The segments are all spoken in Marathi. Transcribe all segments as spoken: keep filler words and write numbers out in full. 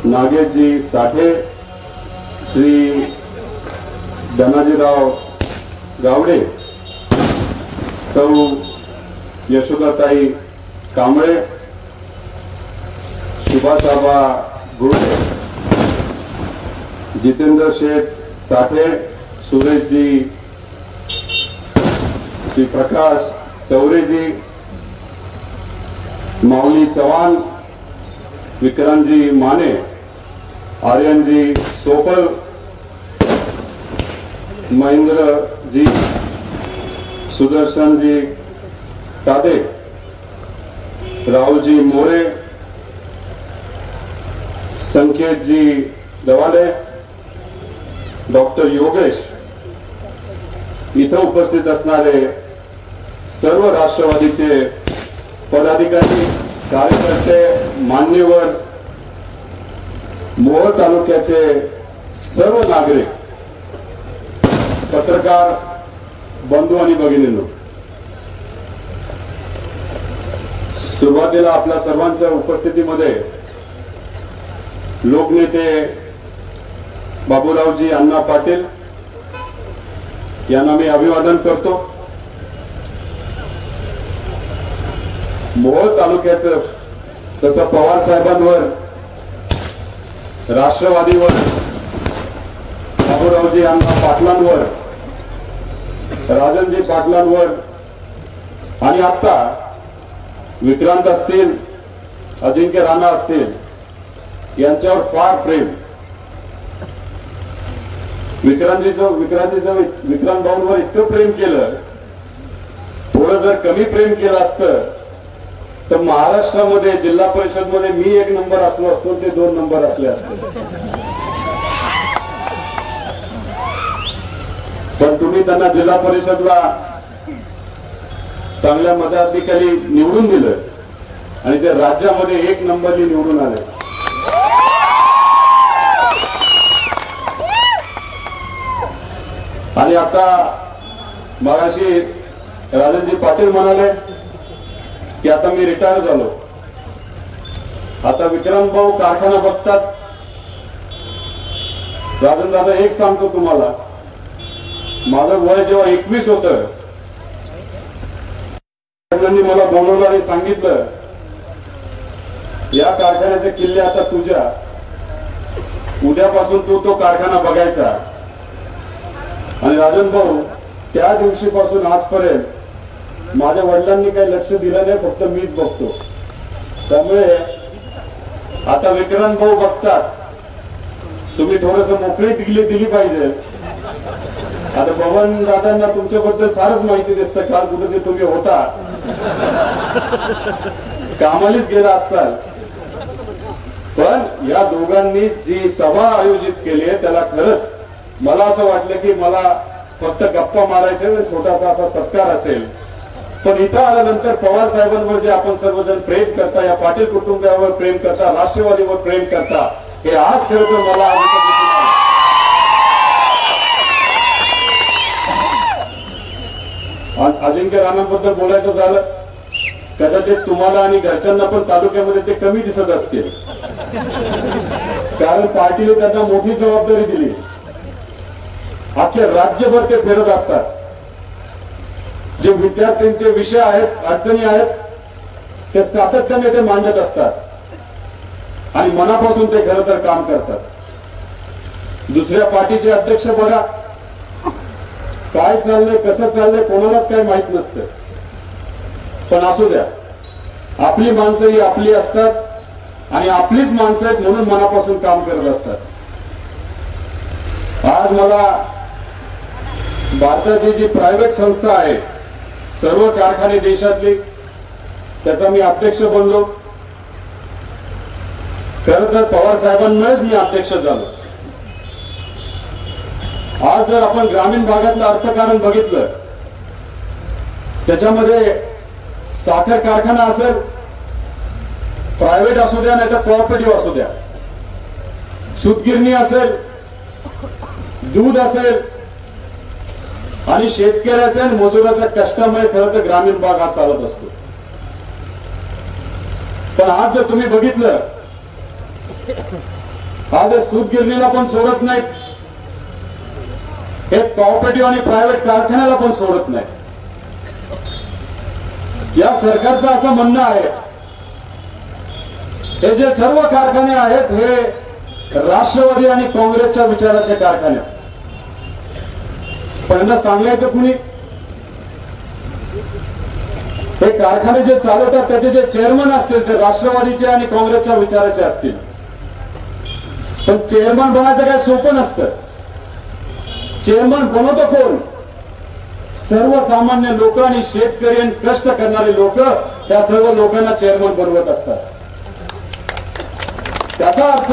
नागेशजी साठे, श्री धनाजीराव गावडे, सौ यशोदाताई कांबळे, सुभाषाबा गुळे, जितेंद्र शेठ साठे, सुरेशजी, श्री प्रकाश चौरेजी, माऊली चव्हाण, विक्रांतजी माने, आर्यनजी सोपल, महेंद्रजी, सुदर्शनजी तादे, राहुलजी मोरे, संकेतजी दवाले, डॉक्टर योगेश, इथं उपस्थित असणारे सर्व राष्ट्रवादीचे पदाधिकारी, कार्यकर्ते, मान्यवर, मोहोळ तालुक्याचे सर्व नागरिक, पत्रकार बंधू आणि भगिनींनो, सुरुवातीला आपल्या सर्वांच्या उपस्थितीमध्ये लोकनेते बाबूरावजी अण्णा पाटील यांना मी अभिवादन करतो. मोहोळ तालुक्याचं तसं पवार साहेबांवर, राष्ट्रवादीवर, बाबूरावजी अण्णा पाटलांवर, राजनजी पाटलांवर आणि आता विक्रांत असतील, अजिंक्य राणा असतील यांच्यावर फार प्रेम. विक्रांतीचं विक्रांतीचं विक्रांत भाऊंवर इतकं प्रेम केलं, थोडं जर कमी प्रेम केलं असतं तर महाराष्ट्रामध्ये जिल्हा परिषदमध्ये मी एक नंबर असलो असतो, ते दोन नंबर असले असते. पण तुम्ही त्यांना जिल्हा परिषदला चांगल्या मताधिकारी निवडून दिलं आणि ते राज्यामध्ये एक नंबरनी निवडून आले. आणि आता मगाशी राजनजी पाटील म्हणाले की आता मी रिटायर झालो, आता विक्रांत भाऊ कारखाना बघतात. राजन दादा एक सांगतो तुम्हाला, माझं वय जेव्हा एकवीस होतं, त्यांनी मला बोलवलं आणि सांगितलं या कारखान्याचे किल्ले आता तुझ्या, उद्यापासून तू तो कारखाना बघायचा. आणि राजन भाऊ त्या दिवशीपासून आजपर्यंत माझ्या वडिलांनी काही लक्ष दिलं नाही, फक्त मीच बघतो. त्यामुळे आता विक्रांत भाऊ बघतात, तुम्ही थोडस मोकळी दिली दिली पाहिजे. आता पवन दादांना तुमच्याबद्दल फारच माहिती दिसतं, काल कुठे तुम्ही होता, कामालीच गेला असताल. पण या दोघांनी जी सभा आयोजित केली आहे त्याला खरंच मला असं वाटलं की मला फक्त गप्पा मारायचे, छोटासा असा सत्कार असेल. पण इथं आल्यानंतर पवार साहेबांवर जे आपण सर्वजण प्रेम करता, या पाटील कुटुंबावर प्रेम करता, राष्ट्रवादीवर प्रेम करता, हे आज खरं तर मला अजिंक्य राणांबद्दल बोलायचं झालं, कदाचित तुम्हाला आणि घरच्यांना पण तालुक्यामध्ये ते कमी दिसत असतील, कारण पार्टीने त्यांना मोठी जबाबदारी दिली. अख्खे राज्यभर ते फिरत असतात, जे विद्यार्थ्यांचे विषय आहेत, अडचणी आहेत, ते सातत्याने ते मांडत असतात आणि मनापासून ते खरं तर काम करतात. दुसऱ्या पार्टीचे अध्यक्ष बघा, काय चाललंय, कसं चाललंय, कोणालाच काही माहित नसतं. पण असू द्या, आपली माणसं ही आपली असतात आणि आपलीच माणसं आहेत म्हणून मनापासून काम करत असतात. आज मला भारताची जी प्रायव्हेट संस्था आहे, सर्व कारखाने देशातली, त्याचा मी अध्यक्ष बनलो. खरं तर पवार साहेबांमुळेच मी अध्यक्ष झालो. आज जर आपण ग्रामीण भागातलं अर्थकारण बघितलं, त्याच्यामध्ये साखर कारखाना असेल, प्रायव्हेट असू द्या नाही तर कोऑपरेटिव्ह असू द्या, सूतगिरणी असेल, दूध असेल, आणि शेतकऱ्याचे आणि मजुराच्या कष्टामुळे खरं तर ग्रामीण भाग हा चालत असतो. पण आज जर तुम्ही बघितलं आज सूतगिरणीला पण सोडत नाहीत, हे कॉपरेटिव्ह आणि प्रायव्हेट कारखान्याला पण सोडत नाही. या सरकारचं असं म्हणणं आहे हे जे सर्व कारखाने आहेत हे राष्ट्रवादी आणि काँग्रेसच्या विचाराचे कारखाने. पण सांगायचं कुणी, हे कारखाने जे चालवतात त्याचे जे चेअरमन असतील ते राष्ट्रवादीचे आणि काँग्रेसच्या विचाराचे असतील. पण चेअरमन बनायचं काय सोपं नसतं. चेअरमन बनवतो कोण? सर्वसामान्य लोक आणि शेतकरी आणि कष्ट करणारे लोक, त्या सर्व लोकांना चेअरमन बनवत असतात. त्याचा अर्थ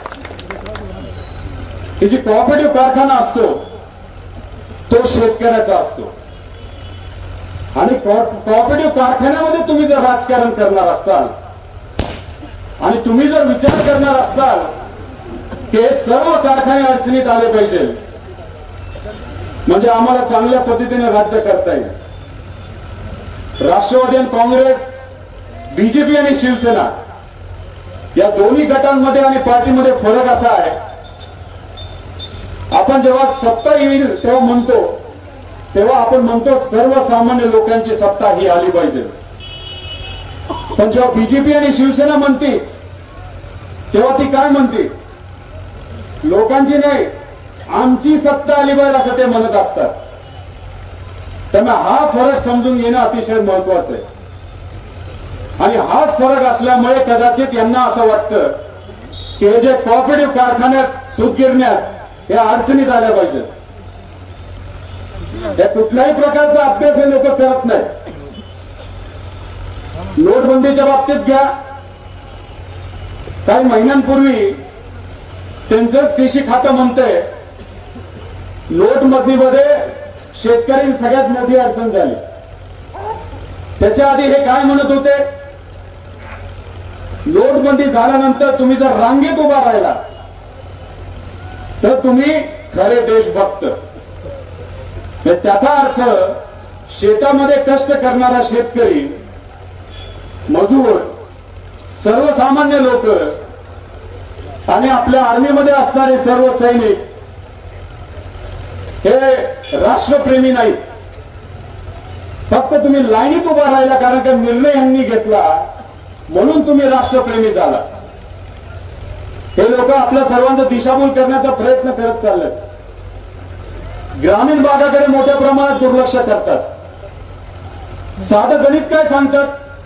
की जी कॉपरेटिव्ह कारखाना असतो तो शेतकऱ्याचा असतो. आणि कॉपरेटिव्ह कारखान्यामध्ये तुम्ही जर राजकारण करणार असाल आणि तुम्ही जर विचार करणार असाल की सर्व कारखाने अडचणीत आले पाहिजे म्हणजे आम्हाला चांगल्या पद्धतीने राज्य करता येईल. राष्ट्रवादी आणि काँग्रेस, बीजेपी आणि शिवसेना या दोन्ही गटांमध्ये आणि पार्टीमध्ये फरक असा आहे, आपण जेव्हा सत्ता येईल तेव्हा म्हणतो तेव्हा आपण म्हणतो सर्वसामान्य लोकांची सत्ता ही आली पाहिजे. पण जेव्हा बीजेपी आणि शिवसेना म्हणते तेव्हा ती काय म्हणते? लोकांची नाही, आमची सत्ता आली पाहिजे असं ते म्हणत असतात. त्यामुळे हा फरक समजून घेणं अतिशय महत्वाचं आहे. आणि हाच फरक असल्यामुळे कदाचित यांना असं वाटतं की हे जे कॉपरेटिव्ह कारखान्यात, सूतगिरण्यात या अडचणीत आल्या पाहिजेत. या कुठल्याही प्रकारचा अभ्यास हे लोक करत नाहीत. नोटबंदीच्या बाबतीत घ्या, काही महिन्यांपूर्वी त्यांचंच कृषी खातं म्हणतंय नोटबंदीमध्ये शेतकरी सगळ्यात मोठी अडचण झाली. त्याच्या आधी हे काय म्हणत होते? नोटबंदी झाल्यानंतर तुम्ही जर रांगेत उभा राहिला तर तुम्ही खरे देशभक्त. त्याचा अर्थ शेतामध्ये कष्ट करणारा शेतकरी, मजूर, सर्वसामान्य लोक आणि आपल्या आर्मीमध्ये असणारे सर्व सैनिक हे राष्ट्रप्रेमी नाहीत. फक्त तुम्ही लाईनीत उभा राहिला कारण का निर्णय यांनी घेतला म्हणून तुम्ही राष्ट्रप्रेमी झाला. हे लोक आपल्या सर्वांचा दिशाभूल करण्याचा प्रयत्न करत चाललेत. ग्रामीण भागाकडे मोठ्या प्रमाणात दुर्लक्ष करतात. साधं गणित काय सांगतात?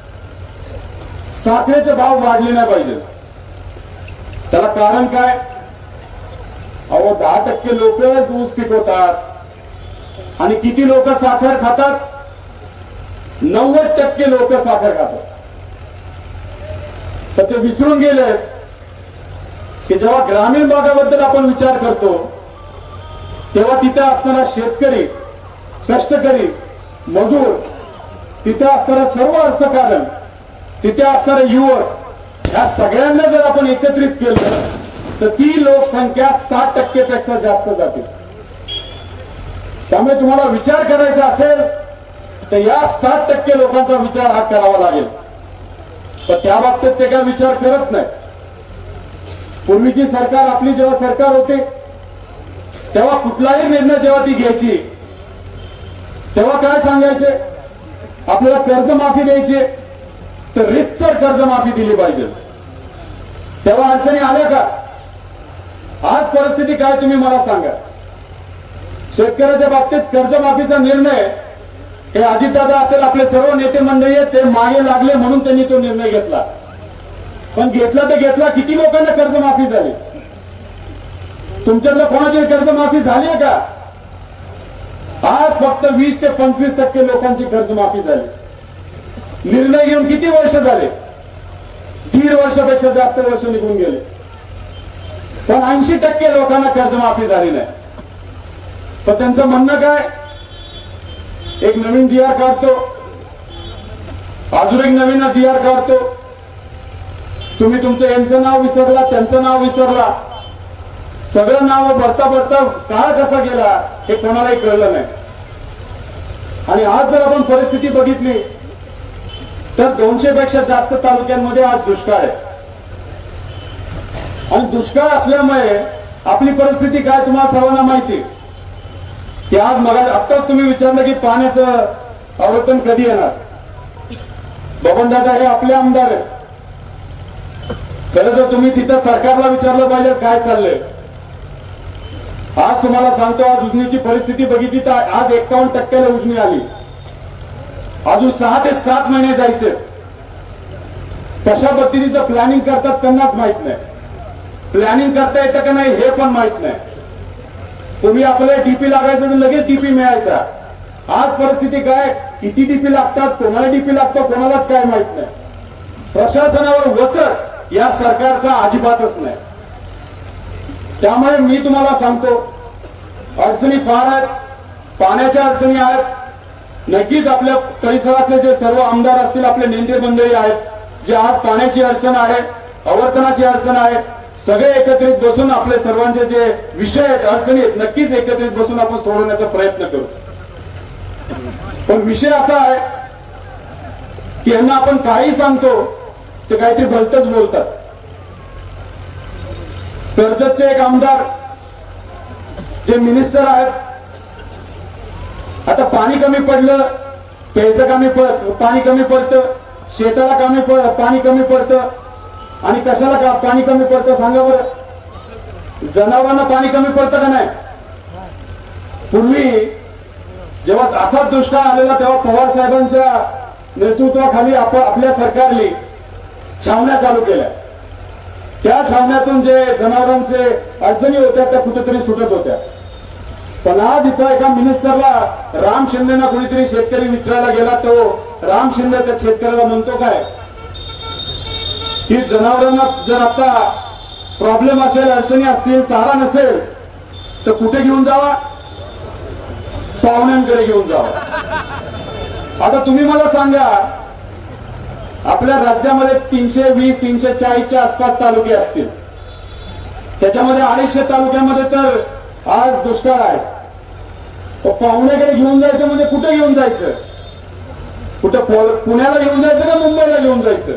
साखरेचे भाव वाढले नाही पाहिजे. त्याला कारण काय? अहो दहा टक्के लोक ऊस पिकवतात आणि किती लोक साखर खातात? नव्वद टक्के लोक साखर खातात. तर ते विसरून गेले की जेव्हा ग्रामीण भागाबद्दल आपण विचार करतो तेव्हा तिथे असणारा शेतकरी, कष्टकरी, मजूर, तिथे असणारं सर्व अर्थकारण, तिथे असणारे युवक, या सगळ्यांना जर आपण एकत्रित केलं तर ती लोकसंख्या साठ टक्केपेक्षा जास्त जाते. त्यामुळे तुम्हाला विचार करायचा असेल तर या साठ टक्के लोकांचा विचार हा करावा लागेल. पण त्या बाबतीत ते काय विचार करत नाही. पूर्वीची सरकार, आपली जेव्हा सरकार होती तेव्हा कुठलाही निर्णय जेव्हा ती घ्यायची तेव्हा काय सांगायचे? आपल्याला कर्जमाफी द्यायची तर रितसर कर्जमाफी दिली पाहिजे. तेव्हा अडचणी आल्या का? आज परिस्थिती काय तुम्ही मला सांगा. शेतकऱ्याच्या बाबतीत कर्जमाफीचा निर्णय हे अजितदादा असेल, आपले सर्व नेते मंडळी आहेत, ते मागे लागले म्हणून त्यांनी तो निर्णय घेतला. पण घेतला तर घेतला, किती लोकांना कर्जमाफी झाली? तुमच्यातल्या कोणाची कर्जमाफी झाली आहे का? आज फक्त वीस ते पंचवीस टक्के लोकांची कर्जमाफी झाली. निर्णय घेऊन किती वर्ष झाले? दीड वर्षापेक्षा जास्त वर्ष निघून गेले. पण ऐंशी टक्के लोकांना कर्जमाफी झाली नाही. पण त्यांचं म्हणणं काय? एक नवीन जी आर काढतो, अजून एक नवीन जी आर काढतो. तुम्ही तुमचं यांचं नाव विसरला, त्यांचं नाव विसरला, सगळं नाव भरता भरता काळ कसा गेला हे कोणालाही कळलं नाही. आणि आज जर आपण परिस्थिती बघितली तर दोनशे पेक्षा जास्त तालुक्यांमध्ये आज दुष्काळ आहे. आणि दुष्काळ असल्यामुळे आपली परिस्थिती काय तुम्हाला सर्वांना माहिती की आज मग आत्ताच तुम्ही विचारलं की पाण्याचं आवर्तन कधी येणार. बबनदादा हे आपले आमदार आहेत. खरं तर तुम्ही तिथं सरकारला विचारलं पाहिजे काय चाललंय. आज तुम्हाला सांगतो, आज उजनीची परिस्थिती बघितली तर आज एक्कावन्न टक्क्याला उजनी आली. अजून सहा ते सात महिने जायचे. कशा पद्धतीचं प्लॅनिंग करतात त्यांनाच माहित नाही. प्लॅनिंग करता येतं का नाही हे पण माहित नाही. तुम्ही आपल्याला डीपी लागायचं तर लगेच डीपी मिळायचा. आज परिस्थिती काय, किती डीपी लागतात, कोणाला डीपी लागतो कोणालाच काय माहित नाही. प्रशासनावर वचक या सरकारचा अजिबातच नाही. त्यामुळे मी तुम्हाला सांगतो, अडचणी फार आहेत, पाण्याच्या अडचणी आहेत. नक्कीच आपल्या परिसरातले जे सर्व आमदार असतील, आपले नेते मंडळी आहेत, जे आज पाण्याची अडचण आहे, आवर्तनाची अडचण आहे, सगळे एकत्रित बसून आपले सर्वांचे जे विषय आहेत, अडचणी आहेत, नक्कीच एकत्रित बसून आपण सोडवण्याचा प्रयत्न करू. पण विषय असा आहे की यांना आपण काही सांगतो ते काहीतरी भलतच बोलतात. कर्जतचे एक आमदार जे मिनिस्टर आहेत, आता पाणी कमी पडलं, प्यायचं कमी पड पाणी कमी पडतं, शेताला कमी पाणी कमी पडतं, आणि कशाला का पाणी कमी पडतं सांगा बरं. जनावरांना पाणी कमी पडतं का नाही. पूर्वी जेव्हा असाच दुष्काळ आलेला तेव्हा पवार साहेबांच्या नेतृत्वाखाली आपल्या सरकारने छावण्या चालू केल्या. त्या छावण्यातून जे जनावरांचे अडचणी होत्या त्या कुठेतरी सुटत होत्या. पण आज इथं एका मिनिस्टरला राम शिंदेना कोणीतरी शेतकरी विचारायला गेला, तो राम शिंदे त्या शेतकऱ्याला म्हणतो काय की जनावरांना जर आता प्रॉब्लेम असेल, अडचणी असतील, चारा नसेल तर कुठे घेऊन जावा, पाहुण्यांकडे घेऊन जावा. आता तुम्ही मला सांगा, आपल्या राज्यामध्ये तीनशे वीस तीनशे चाळीसच्या आसपास तालुके असतील, त्याच्यामध्ये अडीचशे तालुक्यामध्ये तर आज दुष्काळ आहे. पाहुण्याकडे घेऊन जायचं म्हणजे कुठे घेऊन जायचं, कुठं पुण्याला घेऊन जायचं का मुंबईला घेऊन जायचं.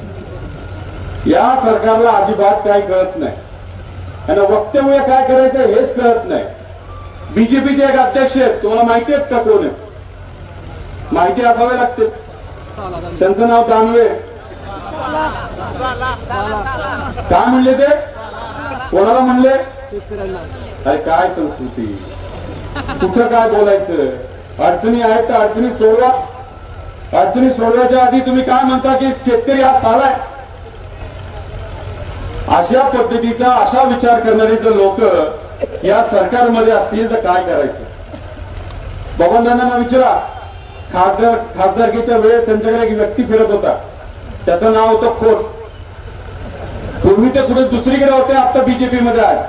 या सरकारला अजिबात काय कळत नाही. आणि वक्तव्य काय करायचं हेच कळत नाही. बीजेपीचे एक अध्यक्ष आहेत, तुम्हाला माहिती आहेत का कोण आहे, माहिती असावे लागते. त्यांचं नाव दानवे. काय म्हणले ते, कोणाला म्हणले, अरे काय संस्कृती, कुठं काय बोलायचं. अडचणी आहेत तर अडचणी सोडवा. अडचणी सोडवायच्या आधी तुम्ही काय म्हणता की शेतकरी हा साला आहे. अशा पद्धतीचा अशा विचार करणारे जर लोक या सरकारमध्ये असतील तर काय करायचं. बबनदादांना विचारा, खासदार खासदारकीच्या वेळेस त्यांच्याकडे एक व्यक्ती फिरत होता, त्याचं नाव होतं खोट. पूर्वी ते कुठे दुसरीकडे होते, आता बीजेपी मध्ये आहे.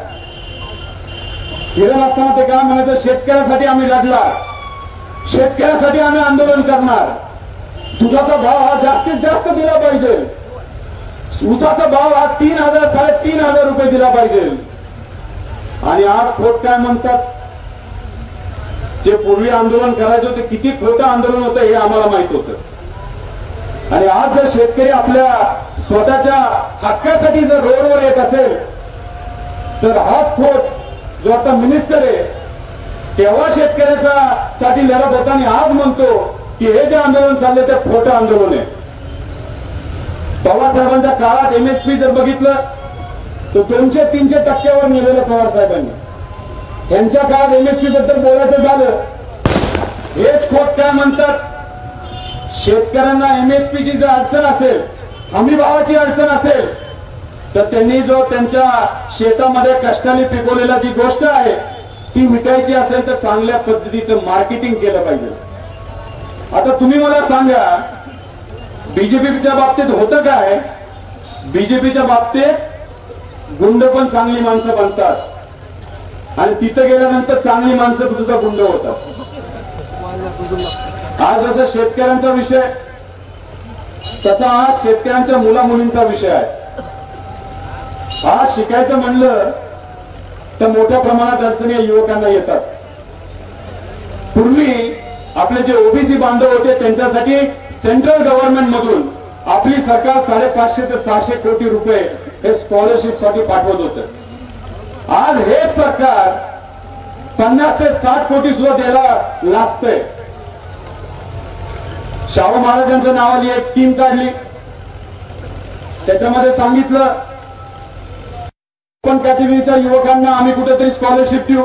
फिरत असताना ते काय म्हणायचं, शेतकऱ्यासाठी आम्ही लढणार, शेतकऱ्यासाठी आम्ही आंदोलन करणार, दुधाचा भाव हा जास्तीत जास्त दिला पाहिजे, ऊसाचा भाव हा तीन हजार साडेतीन हजार रुपये दिला पाहिजे. आणि आज खोट काय म्हणतात, जे पूर्वी आंदोलन करायचे होते किती खोटं आंदोलन होतं हे आम्हाला माहित होतं. आणि आज जर शेतकरी आपल्या स्वतःच्या हक्कासाठी जर रोडवर येत असेल तर हाच खोट जो आता मिनिस्टर आहे तेव्हा शेतकऱ्याचा साठी लढत होता आणि आज म्हणतो की हे जे आंदोलन चाललंय ते खोटं आंदोलन आहे. पवार साहेबांच्या काळात एमएसपी जर बघितलं तर दोनशे तीनशे टक्क्यावर नेलेलं पवार साहेबांनी. यांच्या काळात एमएसपी बद्दल बोलायचं झालं, हेच खोट काय म्हणतात, शेतकऱ्यांना एमएसपीची जर अडचण असेल, हमी भावाची अडचण असेल तर त्यांनी जो त्यांच्या शेतामध्ये कष्टाने पिकवलेला जी गोष्ट आहे ती विकायची असेल तर चांगल्या पद्धतीचं मार्केटिंग केलं पाहिजे. आता तुम्ही मला सांगा, बीजेपीच्या बाबतीत होतं काय, बीजेपीच्या बाबतीत गुंड पण चांगली माणसं बनतात आणि तिथं गेल्यानंतर चांगली माणसं सुद्धा गुंड होतात. आज जसं शेतकऱ्यांचा विषय तसा आज शेतकऱ्यांच्या मुला मुलींचा विषय आहे. आज शिकायचं म्हणलं तर मोठ्या प्रमाणात अडचणी या युवकांना येतात. पूर्वी आपले जे ओबीसी बांधव होते त्यांच्यासाठी सेंट्रल गव्हर्नमेंट मधून आपली सरकार साडेपाचशे ते सहाशे कोटी रुपये हे स्कॉलरशिपसाठी पाठवत होतं. आज हेच सरकार पन्नास ते साठ कोटी सुद्धा द्यायला लाजतंय. शाहू महाराजांच्या नावाने एक स्कीम काढली, त्याच्यामध्ये सांगितलं पण कॅटेगरीच्या युवकांना आम्ही कुठेतरी स्कॉलरशिप देऊ.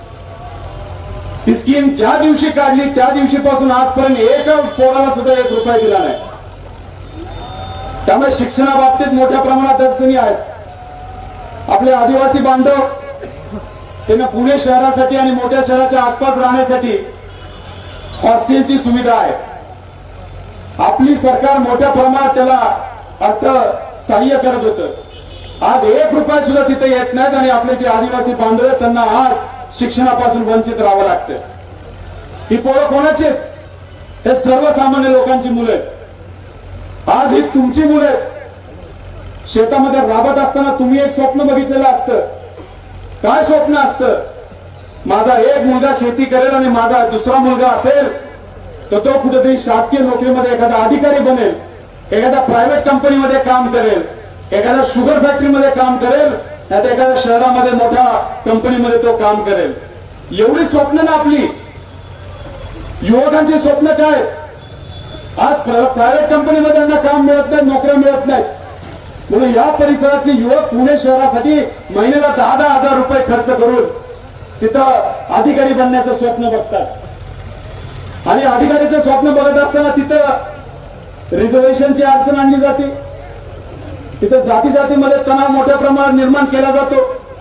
ती स्कीम ज्या दिवशी काढली त्या दिवशीपासून आजपर्यंत एक पोराला सुद्धा एक रुपया दिला नाही. त्यामुळे शिक्षणाबाबतीत मोठ्या प्रमाणात अडचणी आहेत. आपले आदिवासी बांधव त्यांना पुणे शहरासाठी आणि मोठ्या शहराच्या आसपास राहण्यासाठी हॉस्टेलची सुविधा आहे. आपली सरकार मोठ्या प्रमाणात त्याला अर्थ सहाय्य करत होतं. आज एक रुपया सुद्धा तिथे येत नाहीत आणि आपले जे आदिवासी बांधव आहेत त्यांना आज शिक्षणापासून वंचित राहावं लागतं. ही पोरं कोणाची आहेत? हे सर्वसामान्य लोकांची मुलं आहेत. आज ही तुमची मुलं आहेत. शेतामध्ये राबत असताना तुम्ही एक स्वप्न बघितलेलं असतं. काय स्वप्न असतं? माझा एक मुलगा शेती करेल आणि माझा दुसरा मुलगा असेल तर तो कुठेतरी शासकीय नोकरीमध्ये एखादा अधिकारी बनेल, एखाद्या प्रायव्हेट कंपनीमध्ये काम करेल, एखाद्या शुगर फॅक्टरीमध्ये काम करेल, नाहीतर एखाद्या शहरामध्ये मोठ्या कंपनीमध्ये तो काम करेल. एवढी स्वप्न ना आपली. युवकांची स्वप्न काय? आज प्रायव्हेट कंपनीमध्ये त्यांना काम मिळत नाही, नोकऱ्या मिळत नाहीत. म्हणून या परिसरातले युवक पुणे शहरासाठी महिन्याला दहा दहा हजार रुपये खर्च करून तिथं अधिकारी बनण्याचं स्वप्न बघतात. आणि अधिकारीचं स्वप्न बघत असताना तिथं रिझर्वेशनची अडचण आणली जाते. तिथं जाती जातीमध्ये तणाव मोठ्या प्रमाणात निर्माण केला जातो.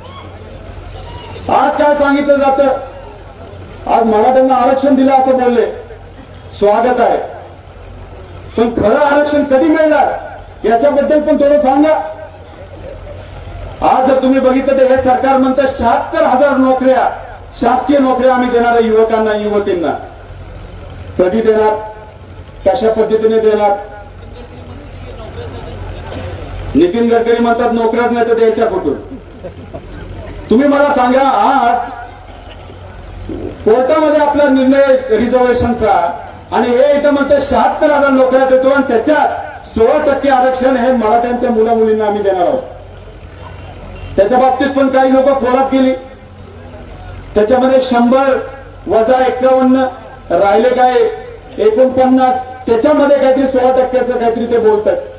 आज काय सांगितलं जातं? आज मराठ्यांना आरक्षण दिलं असं बोलले, स्वागत आहे. पण खरं आरक्षण कधी मिळणार याच्याबद्दल पण थोडं सांगा. आज जर तुम्ही बघितलं तर हे सरकार म्हणतं शहात्तर हजार नोकऱ्या, शासकीय नोकऱ्या आम्ही देणार आहे युवकांना, युवतींना. कधी देणार? कशा पद्धतीने देणार? नितीन गडकरी म्हणतात नोकऱ्याच नाही तर द्यायच्या कुठून? तुम्ही मला सांगा. आज कोर्टामध्ये आपला निर्णय रिझर्वेशनचा आणि हे इथं म्हणतात शहात्तर हजार नोकऱ्या देतो आणि त्याच्यात सोळा टक्के आरक्षण हे मराठ्यांच्या मुला मुलींना आम्ही देणार आहोत. त्याच्या बाबतीत पण काही लोक खोलात गेली. त्याच्यामध्ये शंभर वजा एक्कावन्न राहिले काय एकोणपन्नास, त्याच्यामध्ये काहीतरी सोळा टक्क्याचं काहीतरी ते बोलतात.